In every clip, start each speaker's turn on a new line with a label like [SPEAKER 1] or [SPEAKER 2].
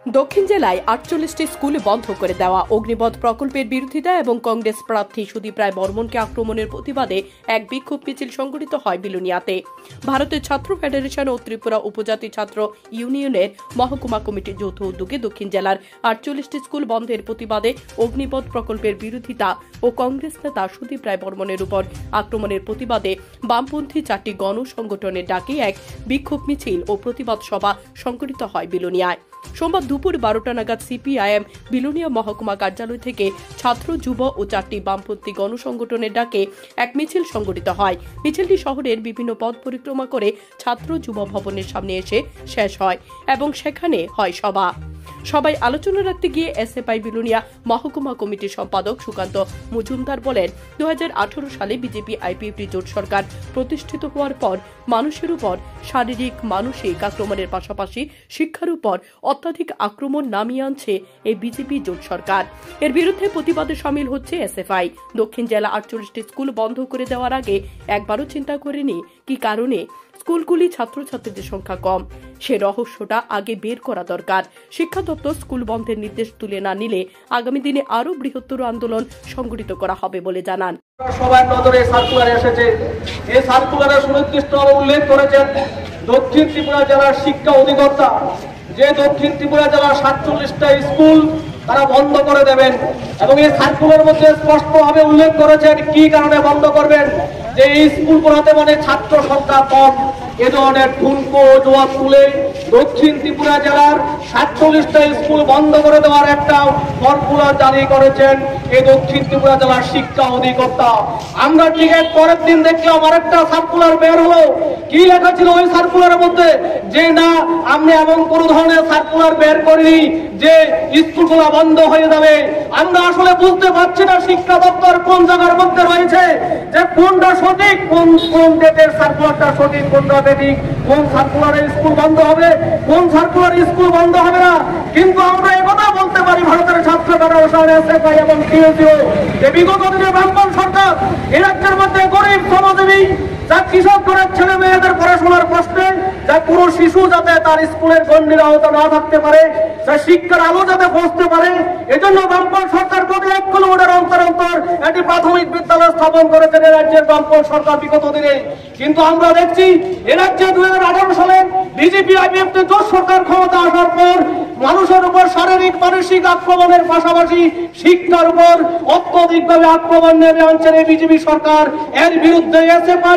[SPEAKER 1] দক্ষিণ জেলায় ৪৮টি স্কুল বন্ধ করে দেওয়া, অগ্নিপথ প্রকল্পের বিরোধিতা এবং কংগ্রেস প্রার্থী সুদীপ রায় বর্মনকে আক্রমণের প্রতিবাদে এক বিক্ষোভ মিছিল সংঘটিত হয় বিলোনিয়াতে। ভারতের ছাত্র ফেডারেশন ও ত্রিপুরা উপজাতি ছাত্র ইউনিয়নের মহকুমা কমিটির যৌথ উদ্যোগে দক্ষিণ জেলার ৪৮টি স্কুল বন্ধের প্রতিবাদে অগ্নিপথ প্রকল্পের বিরোধিতা ও কংগ্রেস নেতা সুদীপ রায় বর্মনের উপর আক্রমণের প্রতিবাদে বামপন্থী ৪টি গণসংগঠনের ডাকে এক বিক্ষোভ মিছিল ও প্রতিবাদ সভা সংঘটিত হয় বিলোনিয়ায়। সোমবার দুপুর ১২টা নাগাদ সিপিআইএম বিলোনিয়া মহকুমা কার্যালয় থেকে ছাত্র, যুব ও ৪টি বামপন্থী গণসংগঠনের ডাকে এক মিছিল সংঘটিত হয়। মিছিলটি শহরের বিভিন্ন পথ পরিক্রমা করে ছাত্র যুব ভবনের সামনে এসে শেষ হয় এবং সেখানে হয় সভা। সবাই আলোচনা রাখতে গিয়ে এসএফআই বিলোনিয়া মহকুমা কমিটির সম্পাদক সুকান্ত মজুমদার বলেন, ২০১৮ সালে বিজেপি আইপিএফটি জোট সরকার প্রতিষ্ঠিত হওয়ার পর মানুষের উপর শারীরিক মানসিক আক্রমণের পাশাপাশি শিক্ষার উপর অত্যাধিক আক্রমণ নামিয়ে আনছে এই বিজেপি জোট সরকার। এর বিরুদ্ধে প্রতিবাদে সামিল হচ্ছে এসএফআই। দক্ষিণ জেলা ৪৮টি স্কুল বন্ধ করে দেওয়ার আগে একবারও চিন্তা করেনি কি কারণে স্কুলগুলি ছাত্রছাত্রীদের সংখ্যা কম, সে রহস্যটা আগে বের করা দরকার। শিক্ষা দপ্তর স্কুল বন্ধের নির্দেশ তুলে না নিলে আগামী দিনে আরো বৃহত্তর আন্দোলন সংগঠিত করা হবে বলে জানান।
[SPEAKER 2] সবার নজরে সার্কুলার এসেছে। এই সার্কুলারে সুনির্দিষ্টভাবে উল্লেখ করেছেন দক্ষিণ ত্রিপুরা জেলার শিক্ষা অধিকর্তা যে দক্ষিণ ত্রিপুরা জেলার ৪৭টা স্কুল তারা বন্ধ করে দেবেন এবং এই সার্কুলার মধ্যে স্পষ্টভাবে উল্লেখ করেছেন কি কারণে বন্ধ করবেন। যে এই স্কুলগুলোতে মানে ছাত্র সংখ্যা কম, এ ধরনের ঠুনকো অজুহাত তুলে দক্ষিণ ত্রিপুরা জেলার ৪৭টা স্কুল বন্ধ করে দেওয়ার একটা সার্কুলার জারি করেছেন এই দক্ষিণ ত্রিপুরা জেলার শিক্ষা অধিকর্তা। আমরা ঠিক এর পরের দিন দেখলাম আরেকটা সার্কুলার বের হলো। কি লেখা ছিল ওই সার্কুলারের মধ্যে? যে না, আমরা এমন কোন ধরনের সার্কুলার বের করিনি যে স্কুলগুলো বন্ধ হয়ে যাবে। আমরা আসলে বুঝতে পারছি না শিক্ষা দপ্তর কোন জায়গার মধ্যে রয়েছে, যে কোনটা সঠিক, কোন ডেটের সার্কুলারটা সঠিক, কোনটা বেঠিক, কোন সার্কুলারে স্কুল বন্ধ হবে, কোন সার্কুলার স্কুল বন্ধ হবে না। কিন্তু আমরা একথা বলতে পারি ভারতের ছাত্র ফেডারেশন, এসএফআই এবং টিএসইউ যে বিগত দিনে বামপন্থী সরকার এই রাজ্যের মধ্যে গরিব শ্রমজীবী যা কৃষক ঘরের ছেলে মেয়েদের পড়াশোনার প্রশ্নে যা কোনো শিশু যাতে তার স্কুলের গণ্ডির আওতা না থাকতে পারে, যা শিক্ষার আলো যাতে পৌঁছতে পারে, এজন্য বামপন্থী সরকার প্রতি ১ কিলোমিটার অন্তর অন্তর একটি প্রাথমিক বিদ্যালয় স্থাপন করেছেন এই রাজ্যের বামপন্থী সরকার বিগত দিনে। কিন্তু আমরা দেখছি এ রাজ্যে ২০১৮ সালে বিজেপি আইপিএফটি জোট সরকার ক্ষমতা আসার পর মানুষের উপর শারীরিক মানসিক আক্রমণের পাশাপাশি শিক্ষার উপর অত্যধিকভাবে আক্রমণ নেমে আনছেন এই বিজেপি সরকার। এর বিরুদ্ধে এসএফআই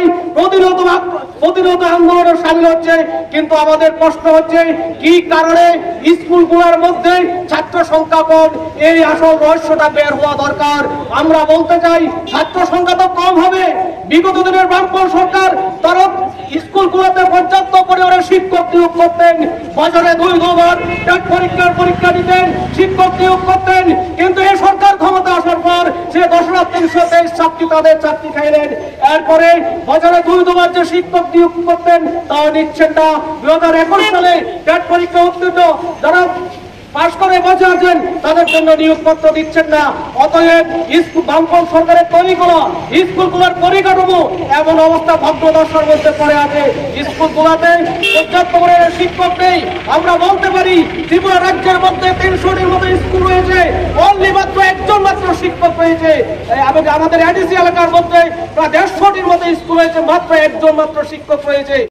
[SPEAKER 2] প্রতিরোধ আন্দোলনের সামিল হচ্ছে। কিন্তু আমাদের প্রশ্ন হচ্ছে কি কারণে স্কুলগুলোর মধ্যে ছাত্র সংখ্যা কম, এই আসল রহস্যটা বের হওয়া দরকার। আমরা বলতে চাই ছাত্র সংখ্যা তো কম হবে। বিগত দিনের বামপন্থী সরকার তারা স্কুলগুলোতে পর্যাপ্ত পরিমাণে শিক্ষক নিয়োগ করতেন, বছরে ২-২বার পরীক্ষা দিতেন, শিক্ষক নিয়োগ করতেন। কিন্তু এই সরকার ক্ষমতা আসার পর সে ১০,৩২৩ ছাত্রী তাদের চাকরি খাইলেন। এরপরে বছরে ২-২বার যে শিক্ষক নিয়োগ করতেন তাও নিচ্ছেন না। ২০২১ সালে টেট পরীক্ষা উত্তীর্ণ যারা পাশ করে বসে আছেন তাদের জন্য নিয়োগপত্র দিচ্ছেন না। অতএব বামপন্থী সরকারের তৈরি করা স্কুলগুলোর পরিকাঠামো এমন অবস্থা ভগ্নদশার মধ্যে পড়ে আছে। স্কুলগুলোতে পর্যাপ্ত পরিমাণে শিক্ষক নেই। আমরা বলতে পারি ত্রিপুরা রাজ্যের মধ্যে ৩০০টির মতো স্কুল রয়েছে, অনলি মাত্র একজন মাত্র শিক্ষক রয়েছে। এবং আমাদের এডিসি এলাকার মধ্যে প্রায় ১৫০টির মতো স্কুল রয়েছে, মাত্র একজন মাত্র শিক্ষক রয়েছে।